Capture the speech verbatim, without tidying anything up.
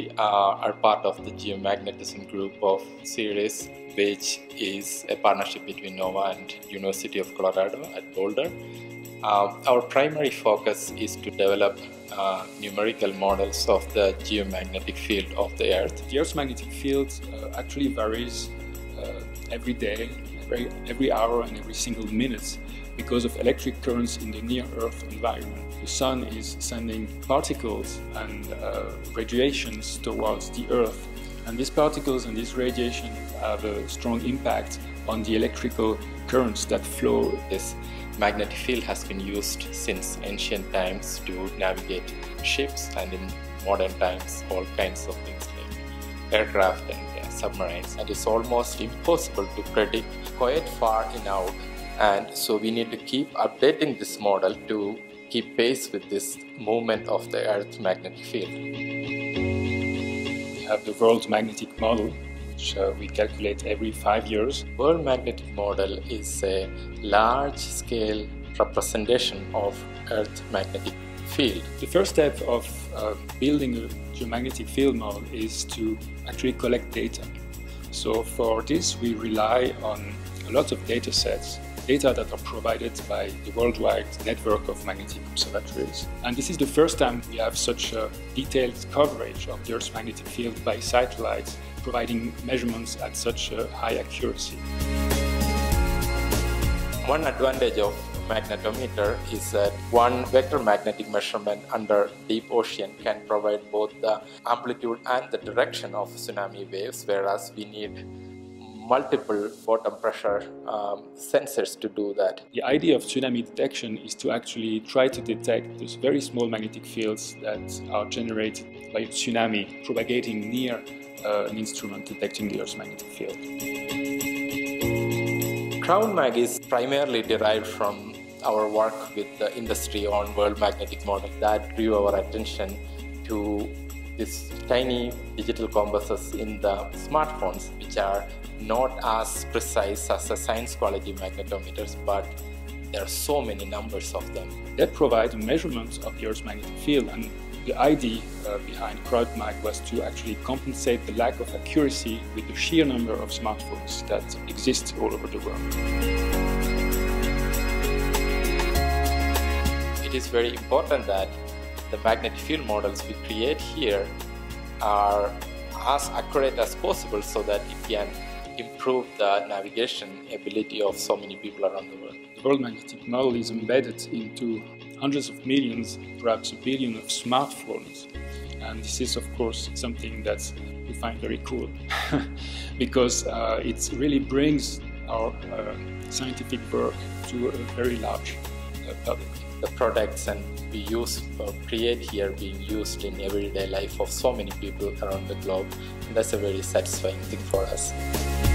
We uh, are part of the geomagnetism group of CIRES, which is a partnership between NOAA and University of Colorado at Boulder. Uh, our primary focus is to develop uh, numerical models of the geomagnetic field of the Earth. The Earth's magnetic field uh, actually varies uh, every day, every, every hour and every single minute because of electric currents in the near-Earth environment. The Sun is sending particles and uh, radiations towards the Earth, and these particles and this radiation have a strong impact on the electrical currents that flow. This magnetic field has been used since ancient times to navigate ships, and in modern times all kinds of things like aircraft and uh, submarines. And it's almost impossible to predict quite far in out, and so we need to keep updating this model to keep pace with this movement of the Earth's magnetic field. We have the World Magnetic Model, which uh, we calculate every five years. World Magnetic Model is a large-scale representation of Earth's magnetic field. The first step of uh, building a geomagnetic field model is to actually collect data. So for this we rely on a lot of data sets, data that are provided by the worldwide network of magnetic observatories. And this is the first time we have such a detailed coverage of the Earth's magnetic field by satellites, providing measurements at such a high accuracy. One advantage of magnetometer is that one vector magnetic measurement under deep ocean can provide both the amplitude and the direction of tsunami waves, whereas we need multiple bottom pressure um, sensors to do that. The idea of tsunami detection is to actually try to detect those very small magnetic fields that are generated by a tsunami propagating near uh, an instrument detecting the Earth's magnetic field. CrowdMag is primarily derived from our work with the industry on World Magnetic Model. That drew our attention to these tiny digital compasses in the smartphones, which are not as precise as the science quality magnetometers, but there are so many numbers of them. That provide measurements of the Earth's magnetic field, and the idea uh, behind CrowdMag was to actually compensate the lack of accuracy with the sheer number of smartphones that exist all over the world. It is very important that the magnetic field models we create here are as accurate as possible so that it can improve the navigation ability of so many people around the world. The World Magnetic Model is embedded into hundreds of millions, perhaps a billion of smartphones. And this is, of course, something that we find very cool because uh, it really brings our uh, scientific work to a very large uh, public. The products and we use or create here being used in everyday life of so many people around the globe, and that's a very satisfying thing for us.